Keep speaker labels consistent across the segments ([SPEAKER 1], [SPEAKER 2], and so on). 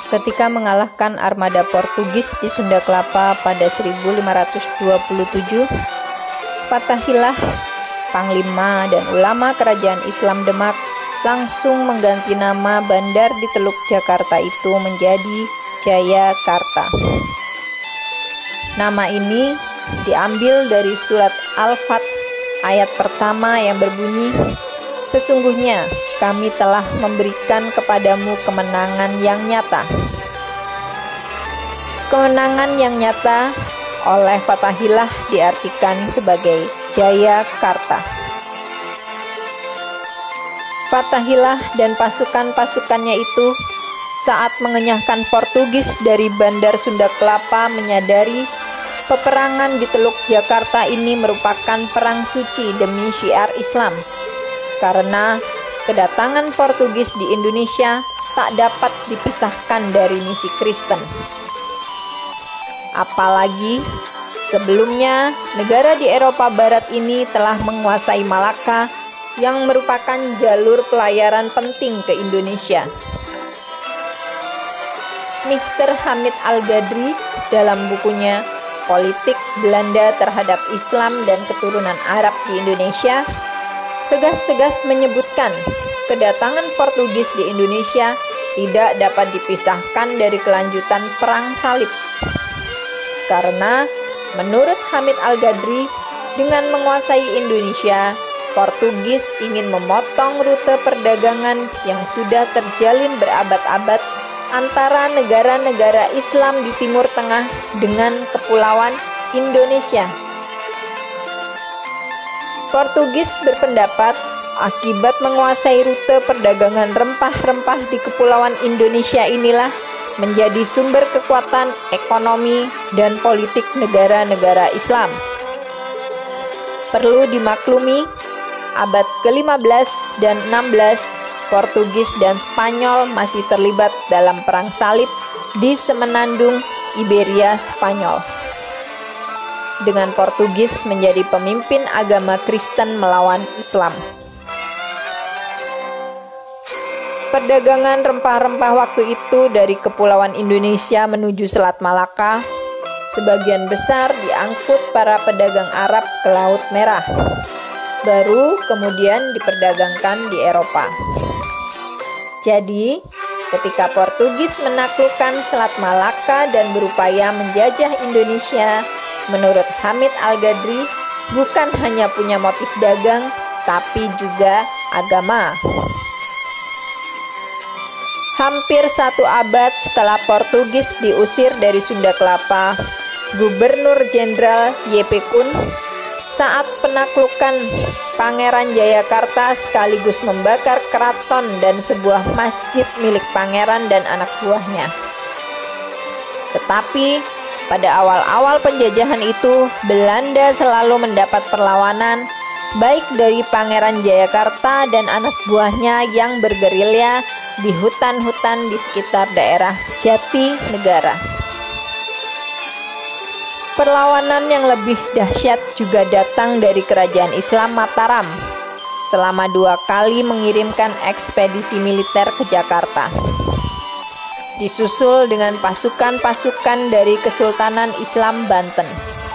[SPEAKER 1] ketika mengalahkan armada Portugis di Sunda Kelapa pada 1527, Fathahillah, panglima dan ulama kerajaan Islam Demak, langsung mengganti nama bandar di Teluk Jakarta itu menjadi Jayakarta. Nama ini diambil dari surat Al-Fath ayat pertama yang berbunyi, "Sesungguhnya kami telah memberikan kepadamu kemenangan yang nyata." Kemenangan yang nyata oleh Fathahillah diartikan sebagai Jayakarta. Fathahillah dan pasukan-pasukannya itu saat mengenyahkan Portugis dari bandar Sunda Kelapa menyadari peperangan di Teluk Jakarta ini merupakan perang suci demi syiar Islam, karena kedatangan Portugis di Indonesia tak dapat dipisahkan dari misi Kristen. Apalagi sebelumnya negara di Eropa Barat ini telah menguasai Malaka yang merupakan jalur pelayaran penting ke Indonesia. Mr. Hamid Al-Ghazali dalam bukunya Politik Belanda Terhadap Islam dan Keturunan Arab di Indonesia tegas-tegas menyebutkan kedatangan Portugis di Indonesia tidak dapat dipisahkan dari kelanjutan Perang Salib. Karena menurut Hamid Al-Ghazali, dengan menguasai Indonesia, Portugis ingin memotong rute perdagangan yang sudah terjalin berabad-abad antara negara-negara Islam di Timur Tengah dengan Kepulauan Indonesia. Portugis berpendapat akibat menguasai rute perdagangan rempah-rempah di Kepulauan Indonesia inilah menjadi sumber kekuatan ekonomi dan politik negara-negara Islam. Perlu dimaklumi, abad ke-15 dan 16 Portugis dan Spanyol masih terlibat dalam perang salib di semenandung Iberia Spanyol, dengan Portugis menjadi pemimpin agama Kristen melawan Islam. Perdagangan rempah-rempah waktu itu dari Kepulauan Indonesia menuju Selat Malaka sebagian besar diangkut para pedagang Arab ke Laut Merah, baru kemudian diperdagangkan di Eropa. Jadi, ketika Portugis menaklukkan Selat Malaka dan berupaya menjajah Indonesia, menurut Hamid Al-Ghazali, bukan hanya punya motif dagang, tapi juga agama. Hampir 1 abad setelah Portugis diusir dari Sunda Kelapa, Gubernur Jenderal Y.P. Kun saat penaklukan Pangeran Jayakarta sekaligus membakar keraton dan sebuah masjid milik pangeran dan anak buahnya. Tetapi pada awal-awal penjajahan itu, Belanda selalu mendapat perlawanan baik dari Pangeran Jayakarta dan anak buahnya yang bergerilya di hutan-hutan di sekitar daerah Jatinegara. Perlawanan yang lebih dahsyat juga datang dari kerajaan Islam Mataram selama 2 kali mengirimkan ekspedisi militer ke Jakarta, disusul dengan pasukan-pasukan dari Kesultanan Islam Banten.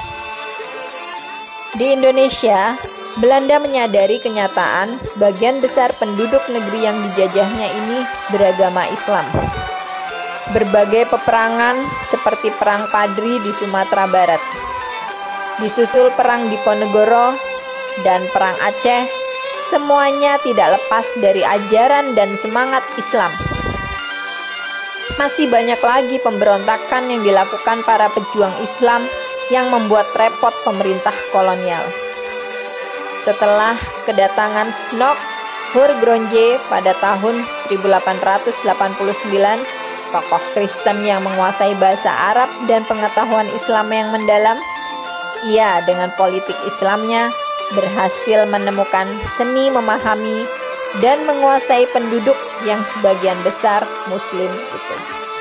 [SPEAKER 1] Di Indonesia, Belanda menyadari kenyataan sebagian besar penduduk negeri yang dijajahnya ini beragama Islam. Berbagai peperangan seperti Perang Padri di Sumatera Barat, disusul Perang Diponegoro dan Perang Aceh, semuanya tidak lepas dari ajaran dan semangat Islam. Masih banyak lagi pemberontakan yang dilakukan para pejuang Islam yang membuat repot pemerintah kolonial. Setelah kedatangan Snok Hurgronje pada tahun 1889, tokoh Kristen yang menguasai bahasa Arab dan pengetahuan Islam yang mendalam, ia dengan politik Islamnya berhasil menemukan seni memahami dan menguasai penduduk yang sebagian besar Muslim itu.